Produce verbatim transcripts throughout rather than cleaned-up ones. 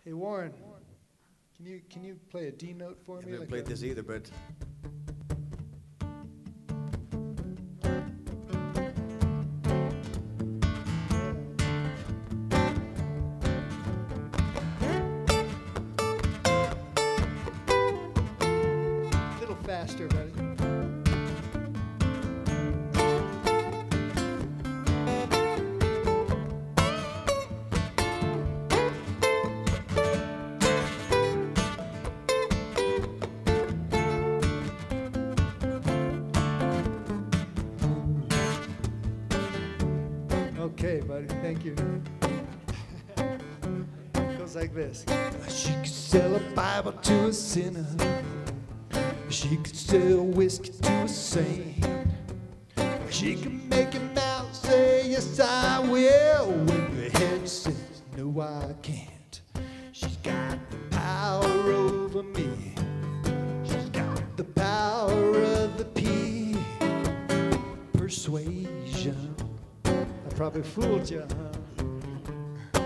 Hey Warren, can you can you play a D note for I've me? never like played a- this either, but a little faster, buddy. Okay, buddy, thank you. It goes like this. She could sell a Bible to a sinner. She could sell whiskey to a saint. She could make your mouth say, yes, I will, when your head says, no, I can't. She's got the power over me. She's got the power of the P. Persuasion. I probably fooled you, huh?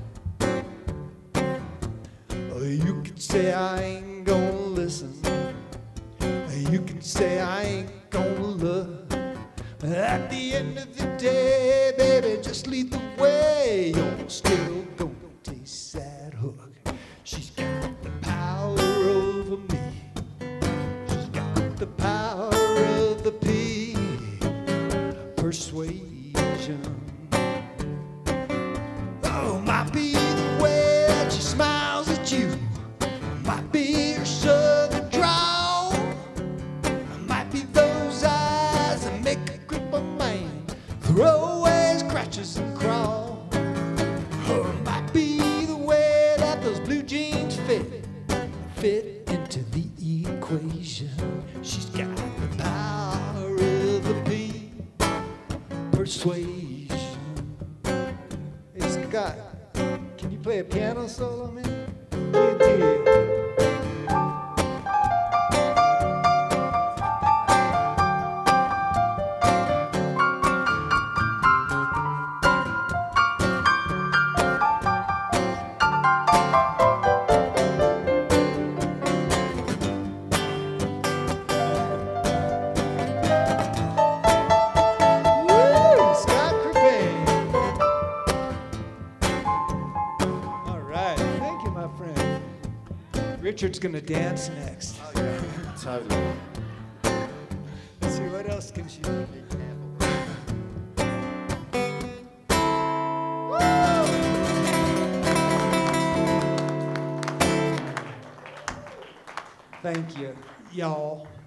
Oh, you could say I ain't gonna listen. You can say I ain't gonna look. At the end of the day, baby, just lead the way. You're still gonna taste that hook. She's got the power over me. She's got the power of the P. Persuasion. Oh, might be the way that she smiles at you. Might be her southern drawl. Might be those eyes that make a Krippayne man throw away his crutches and crawl. Or it might be the way that those blue jeans fit, fit into the equation. She's got the power of the P. Persuasion. Hey Scott, can you play a piano solo, man? Yeah, dear. Woo! Scott Krippayne. All right, thank you, my friend. Richard's gonna dance next. oh yeah, totally. Let's see, what else can she do? Thank you, y'all.